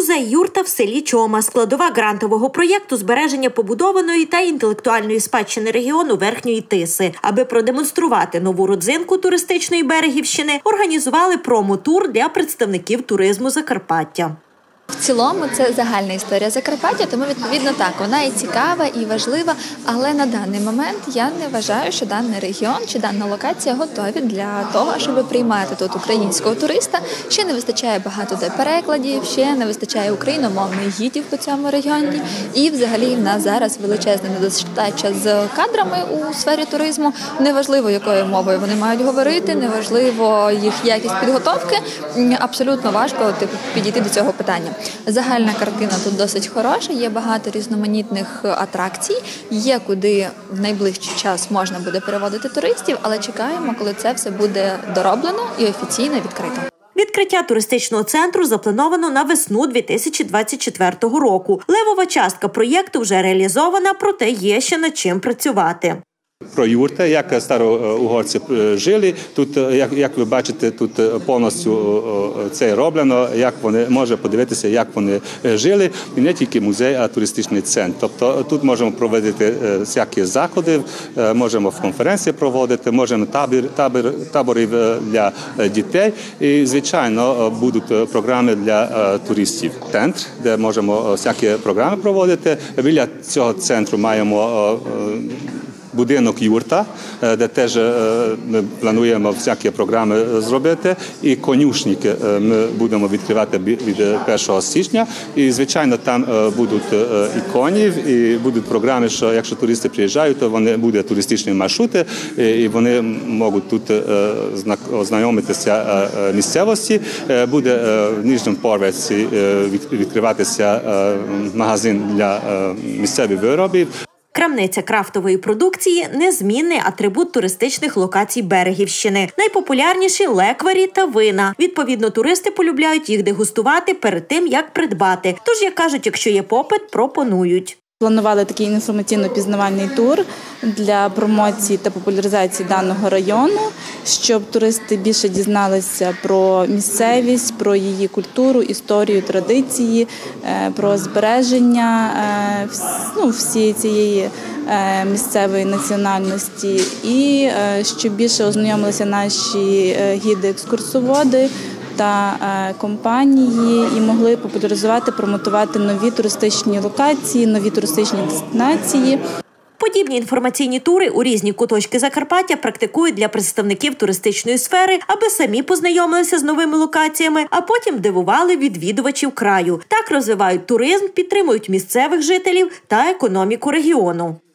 Музей юрта в селі Чома – складова грантового проєкту збереження побудованої та інтелектуальної спадщини регіону Верхньої Тиси. Аби продемонструвати нову родзинку туристичної Берегівщини, організували промо-тур для представників туризму Закарпаття. В цілому це загальна історія Закарпаття, тому відповідно так, вона і цікава, і важлива, але на даний момент я не вважаю, що даний регіон чи дана локація готові для того, щоб приймати тут українського туриста. Ще не вистачає багато де перекладів, ще не вистачає україномовних гідів по цьому регіоні. І взагалі в нас зараз величезна недостача з кадрами у сфері туризму. Неважливо, якою мовою вони мають говорити, неважливо їх якість підготовки. Абсолютно важко підійти до цього питання. Загальна картина тут досить хороша, є багато різноманітних атракцій, є куди в найближчий час можна буде переводити туристів, але чекаємо, коли це все буде дороблено і офіційно відкрито. Відкриття туристичного центру заплановано на весну 2024 року. Левова частка проєкту вже реалізована, проте є ще над чим працювати. Про юрти, як староугорці жили. Тут, як ви бачите, тут повністю це роблено, як вони може подивитися, як вони жили. І не тільки музей, а туристичний центр. Тобто тут можемо проводити всякі заходи, можемо конференції проводити, можемо табори для дітей. І, звичайно, будуть програми для туристів. Центр, де можемо всякі програми проводити. Біля цього центру маємо будинок юрта, де теж ми плануємо всякі програми зробити, і конюшники ми будемо відкривати від 1 січня. І, звичайно, там будуть і коні, і будуть програми, що якщо туристи приїжджають, то вони будуть туристичні маршрути, і вони можуть тут ознайомитися місцевості. Буде в нижньому поверсі відкриватися магазин для місцевих виробів. Крамниця крафтової продукції – незмінний атрибут туристичних локацій Берегівщини. Найпопулярніші – лекварі та вина. Відповідно, туристи полюбляють їх дегустувати перед тим, як придбати. Тож, як кажуть, якщо є попит, пропонують. Планували такий інформаційно-пізнавальний тур для промоції та популяризації даного району, щоб туристи більше дізналися про місцевість, про її культуру, історію, традиції, про збереження всієї цієї місцевої національності і щоб більше ознайомилися наші гіди-екскурсоводи та компанії і могли популяризувати, промотувати нові туристичні локації, нові туристичні дестинації. Подібні інформаційні тури у різні куточки Закарпаття практикують для представників туристичної сфери, аби самі познайомилися з новими локаціями, а потім дивували відвідувачів краю. Так розвивають туризм, підтримують місцевих жителів та економіку регіону.